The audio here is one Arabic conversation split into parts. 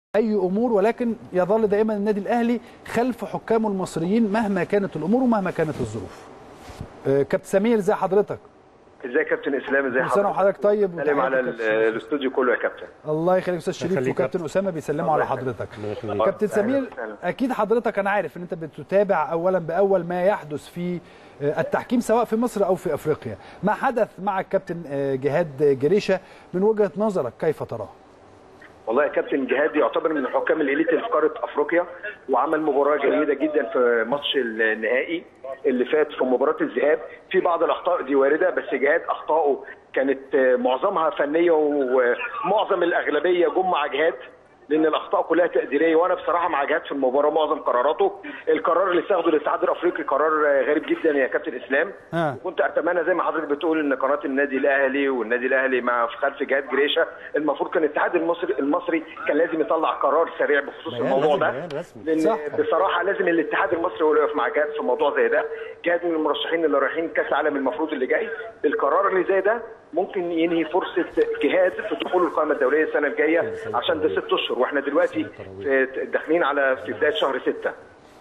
اي امور، ولكن يظل دائما النادي الاهلي خلف حكامه المصريين مهما كانت الامور ومهما كانت الظروف. كابتن سمير، ازي حضرتك؟ ازي يا كابتن اسلام؟ ازي حضرتك؟ سنه وحضرتك طيب. سلام على الاستوديو كله يا كابتن. الله يخليك. استاذ شريف وكابتن اسامه بيسلموا على حضرتك. كابتن سمير، اكيد حضرتك انا عارف ان انت بتتابع اولا باول ما يحدث في التحكيم سواء في مصر او في افريقيا. ما حدث مع الكابتن جهاد جريشه من وجهه نظرك كيف تراه؟ والله يا كابتن، جهاد يعتبر من الحكام الإليت اللي في قاره افريقيا، وعمل مباراه جيده جدا في ماتش النهائي اللي فات. في مباراه الذهاب في بعض الاخطاء دي وارده، بس جهاد اخطائه كانت معظمها فنيه، ومعظم الاغلبيه جم مع جهاد، لان الاخطاء كلها تقديريه. وانا بصراحه مع جهاد في المباراه معظم قراراته. القرار اللي اتخذه الاتحاد الافريقي قرار غريب جدا يا كابتن اسلام. كنت اتمنى زي ما حضرتك بتقول ان قناه النادي الاهلي والنادي الاهلي مع خلف جهاد جريشه، المفروض كان الاتحاد المصري كان لازم يطلع قرار سريع بخصوص الموضوع ده، لان بصراحه لازم الاتحاد المصري هو اللي يقف مع جهاد في موضوع زي ده. جهاد من المرشحين اللي رايحين كاس العالم المفروض اللي جاي. القرار اللي زي ده ممكن ينهي فرصه جهاد في دخول القائمه الدوليه السنه الجايه، عشان ده 6 اشهر واحنا دلوقتي داخلين في بدايه شهر 6.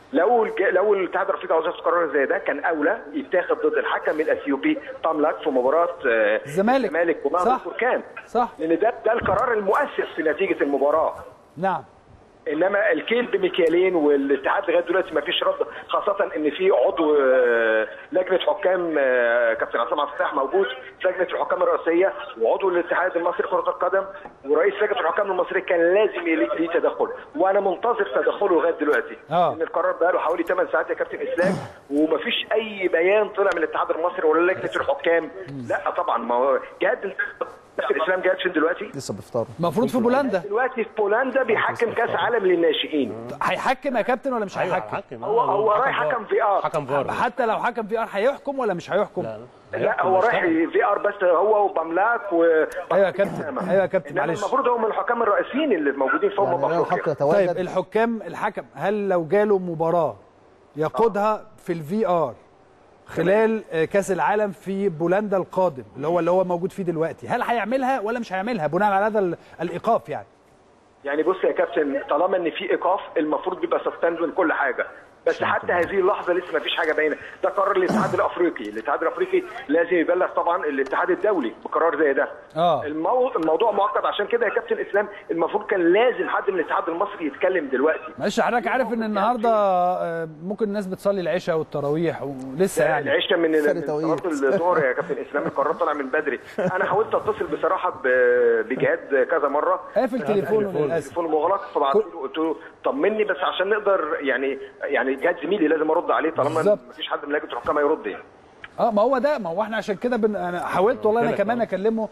لو الاتحاد الافريقي عاوز ياخد قرار زي ده، كان اولى يتاخد ضد الحكم الاثيوبي تاملاك في مباراه الزمالك ومع البركان، صح، لان ده القرار المؤثر في نتيجه المباراه. نعم. انما الكيل بمكيالين، والاتحاد لغايه دلوقتي ما فيش رد، خاصه ان في عضو لجنه حكام كابتن عصام عبد الفتاح موجود في لجنه الحكام الرئاسيه، وعضو الاتحاد المصري لكره القدم، ورئيس لجنه الحكام المصري كان لازم ليه تدخل، وانا منتظر تدخله لغايه دلوقتي. ان القرار بقى له حوالي 8 ساعات يا كابتن اسلام، ومفيش اي بيان طلع من الاتحاد المصري ولا لجنه الحكام. لا طبعا، ما هو جهاد الاسلام جهاد فين دلوقتي؟ لسه بيفطروا. المفروض في بولندا دلوقتي. في بولندا بيحكم كاس عالم للناشئين. هيحكم يا كابتن ولا مش هيحكم؟ هو رايح حكم في ار. حكم فار. حتى لو حكم في ار هيحكم ولا مش هيحكم؟ لا هو رايح في ار، بس هو وباملاك ايوه يا كابتن، ايوه يا كابتن، معلش. المفروض هو من الحكام الرئيسيين اللي موجودين في افريقيا. طيب الحكم هل لو جاله مباراه يقودها في الفي ار خلال كاس العالم في بولندا القادم اللي هو موجود فيه دلوقتي، هل هيعملها ولا مش هيعملها بناء على هذا الايقاف؟ يعني بص يا كابتن، طالما ان في ايقاف المفروض بيبقى سسبند من كل حاجه، بس حتى هذه اللحظه لسه ما فيش حاجه باينه. ده قرار الاتحاد الافريقي. الاتحاد الافريقي لازم يبلغ طبعا الاتحاد الدولي بقرار زي ده. الموضوع معقد، عشان كده يا كابتن اسلام المفروض كان لازم حد من الاتحاد المصري يتكلم دلوقتي. معلش، حضرتك عارف ان النهارده ممكن الناس بتصلي العشاء والتراويح ولسه يعني العشاء من صلاه الظهر يا كابتن اسلام. القرار طلع من بدري. انا حاولت اتصل بصراحه بجهاد كذا مره، قافل تليفونه للاسف، تليفونه مغلق، فبعت له قلت له طمني بس عشان نقدر يعني جهاد زميلي لازم ارد عليه طالما ما فيش حد من لجنه الحكام هيرد يعني. ما هو احنا عشان كده انا حاولت والله انا كمان اكلمه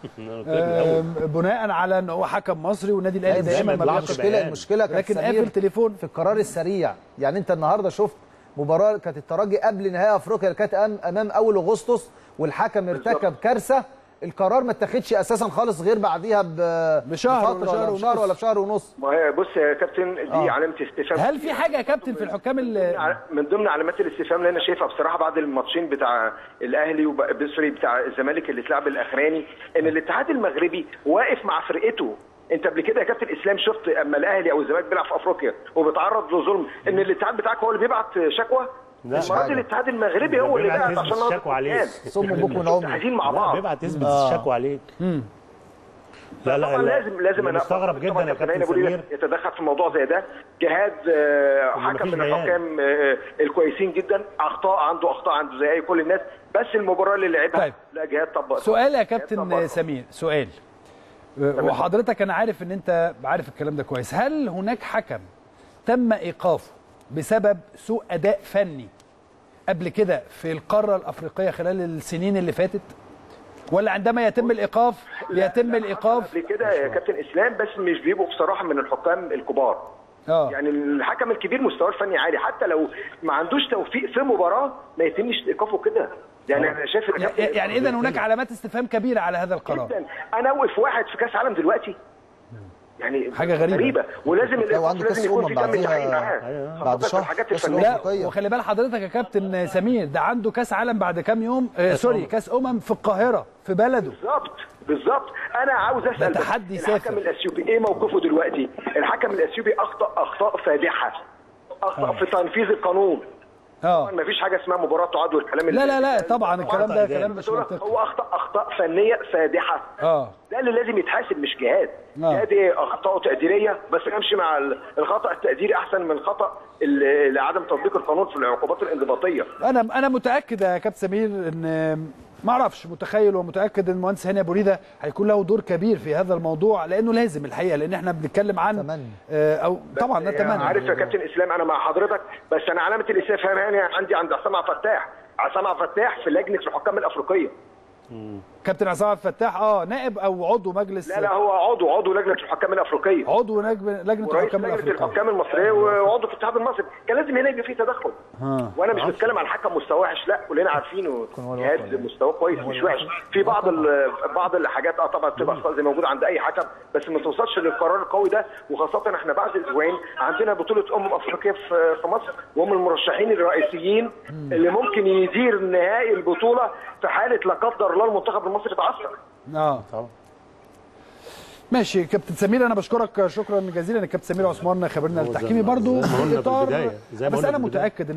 بناء على ان هو حكم مصري والنادي الاهلي دايما ما المشكله لكن قافل تليفون في القرار السريع. يعني انت النهارده شفت مباراه كانت الترجي قبل نهائي افريقيا اللي كانت امام اول اغسطس، والحكم ارتكب كارثه. القرار ما اتخذش اساسا خالص غير بعديها بشهر ولا بشهر ونص. ما هي بص يا كابتن، دي علامه استفهام. هل في حاجه يا كابتن في الحكام من ضمن علامات الاستفهام اللي انا شايفها بصراحه بعد الماتشين بتاع الاهلي بتاع الزمالك اللي اتلعب الاخراني، ان الاتحاد المغربي واقف مع فرقته. انت قبل كده يا كابتن اسلام شفت اما الاهلي او الزمالك بيلعب في افريقيا وبيتعرض لظلم ان الاتحاد بتاعك هو اللي بيبعت شكوى؟ المرات الاتحاد المغربي هو اللي بعت عشان الشكوى عليك. صم بكم نوم عايزين مع بعض. بيبعت يثبت الشكوى عليك. لا لازم انا مستغرب جدا يا كابتن سمير يتدخل في موضوع زي ده. جهاد حكم من الحكام الكويسين جدا، عنده اخطاء زي اي كل الناس، بس المباراه اللي لعبها طيب. لا جهاد طبق. سؤال يا كابتن سمير، سؤال، وحضرتك انا عارف ان انت عارف الكلام ده كويس. هل هناك حكم تم ايقافه بسبب سوء اداء فني قبل كده في القاره الافريقيه خلال السنين اللي فاتت، ولا عندما يتم الايقاف قبل كده يا كابتن اسلام، بس مش بيبقوا بصراحه من الحكام الكبار. يعني الحكم الكبير مستواه الفني عالي، حتى لو ما عندوش توفيق في مباراه ما يتمش ايقافه كده. يعني انا شايف يعني اذا هناك علامات استفهام كبيره على هذا القرار جدا. انا اوقف واحد في كاس عالم دلوقتي، يعني حاجه غريبه. ولازم لازم يكون في دم تحقيق معاه بعد شهر. الحاجات الفنيه. وخلي بال حضرتك يا كابتن سمير، ده عنده كاس عالم بعد كام يوم، سوري، كاس تأهل في القاهره في بلده. بالظبط بالظبط. انا عاوز اسال تحدي الحكم سافر. الاثيوبي ايه موقفه دلوقتي؟ الحكم الاثيوبي اخطاء فادحه، اخطا في تنفيذ القانون. ما فيش حاجه اسمها مباراه تعاد والكلام لا طبعا الكلام ده كلام مش منطقي. هو اخطاء فنيه فادحه. ده اللي لازم يتحاسب، مش جهاد. جهاد ايه؟ اخطاء تقديريه، بس امشي مع الخطا التقديري احسن من الخطا لعدم تطبيق القانون في العقوبات الانضباطيه. انا متاكد يا كابتن سمير ان ما اعرفش، متخيل ومتاكد ان المهندس هاني ابو ريده هيكون له دور كبير في هذا الموضوع، لانه لازم الحقيقه، لان احنا بنتكلم عن او طبعا نتمنى. عارف يا كابتن اسلام، انا مع حضرتك، بس انا علامه الاستفهام هنا عندي عند عصام عبد الفتاح. عصام عبد الفتاح في لجنه الحكام الافريقيه. كابتن عصام عبد الفتاح نائب او عضو مجلس؟ لا هو عضو لجنه الحكام الافريقيه، عضو لجنه الحكام الافريقيه، الحكام المصريه، وعضو في الاتحاد المصري. كان لازم هنا يبقى في تدخل. وانا مش بتكلم عن حكم مستواه وحش، لا كلنا عارفينه جهاد مستواه كويس مش وحش. في بعض الحاجات طبعا بتبقى اخطاء زي موجوده عند اي حكم، بس ما توصلش للقرار القوي ده. وخاصه احنا بعد اسبوعين عندنا بطوله افريقيا في مصر، وهم المرشحين الرئيسيين اللي ممكن يدير نهائي البطوله في حاله لا قدر الله المنتخب المصري تعثر. طبعا. ماشي كابتن سمير، انا بشكرك شكرا جزيلا. الكابتن سمير عثمان خبرنا التحكيمي برضو زي ما قلنا في البداية، بس انا متاكد